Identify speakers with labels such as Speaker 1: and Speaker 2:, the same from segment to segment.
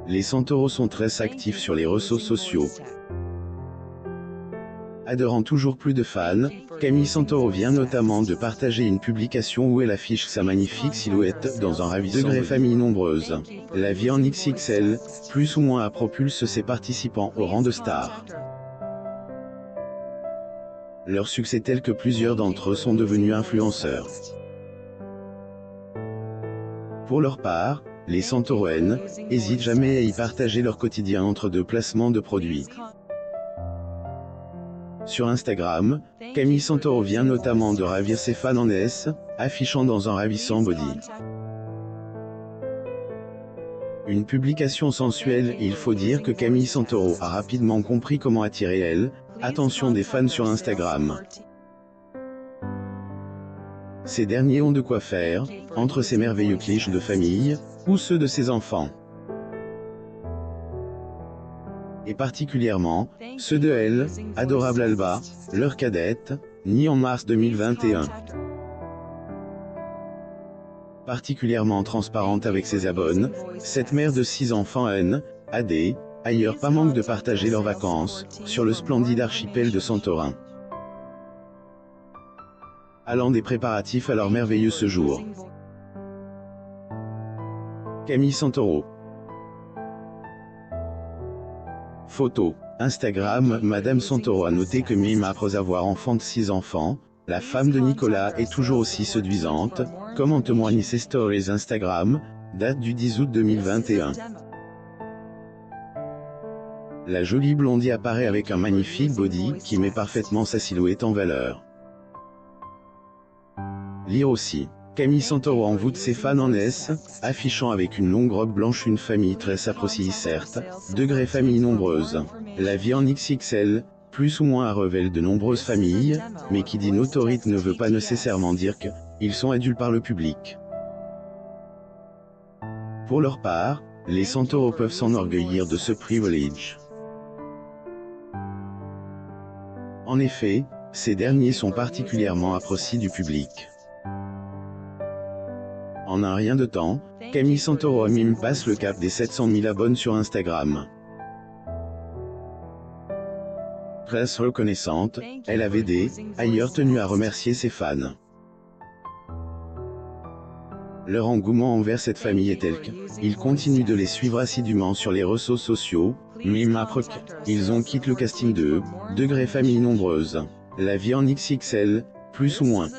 Speaker 1: Les Santoro sont très actifs sur les réseaux sociaux. Adorant toujours plus de fans, Camille Santoro vient notamment de partager une publication où elle affiche sa magnifique silhouette dans un ravissant degré famille nombreuse. La vie en XXL, plus ou moins propulse ses participants au rang de stars. Leur succès tel que plusieurs d'entre eux sont devenus influenceurs. Pour leur part, les Santoroennes hésitent jamais à y partager leur quotidien entre deux placements de produits. Sur Instagram, Camille Santoro vient notamment de ravir ses fans en S, affichant dans un ravissant body une publication sensuelle. Il faut dire que Camille Santoro a rapidement compris comment attirer l'attention des fans sur Instagram. Ces derniers ont de quoi faire, entre ses merveilleux clichés de famille, ou ceux de ses enfants. Et particulièrement, ceux de elle, adorable Alba, leur cadette, née en mars 2021. Particulièrement transparente avec ses abonnés, cette mère de 6 enfants a ailleurs pas manque de partager leurs vacances, sur le splendide archipel de Santorin. Allant des préparatifs à leur merveilleux séjour. Camille Santoro. Photo. Instagram. Madame Santoro a noté que même après avoir enfanté 6 enfants, la femme de Nicolas est toujours aussi séduisante, comme en témoignent ses stories Instagram, date du 10 août 2021. La jolie blondie apparaît avec un magnifique body qui met parfaitement sa silhouette en valeur. Lire aussi. Camille Santoro envoûte ses fans en S, affichant avec une longue robe blanche une famille très appréciée certes, degré famille nombreuse. La vie en XXL, plus ou moins révèle de nombreuses familles, mais qui dit notoriété ne veut pas nécessairement dire qu'ils sont adultes par le public. Pour leur part, les Santoro peuvent s'enorgueillir de ce privilège. En effet, ces derniers sont particulièrement appréciés du public. En un rien de temps, Camille Santoro même passe le cap des 700 000 abonnés sur Instagram. Très reconnaissante, elle avait ailleurs tenu à remercier ses fans. Leur engouement envers cette famille est tel qu'ils continuent de les suivre assidûment sur les réseaux sociaux, même après qu'ils ont quitté le casting de degré famille nombreuse. La vie en XXL, plus ou moins.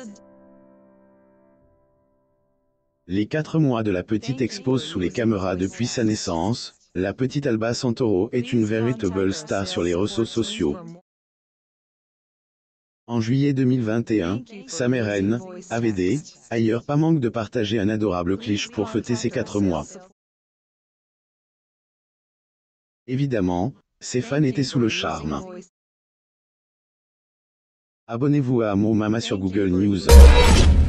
Speaker 1: Les 4 mois de la petite exposent sous les caméras depuis sa naissance. La petite Alba Santoro est une véritable star sur les réseaux sociaux. En juillet 2021, sa mère avait ailleurs pas manque de partager un adorable cliché pour fêter ses 4 mois. Évidemment, ses fans étaient sous le charme. Abonnez-vous à Mo Mama sur Google News.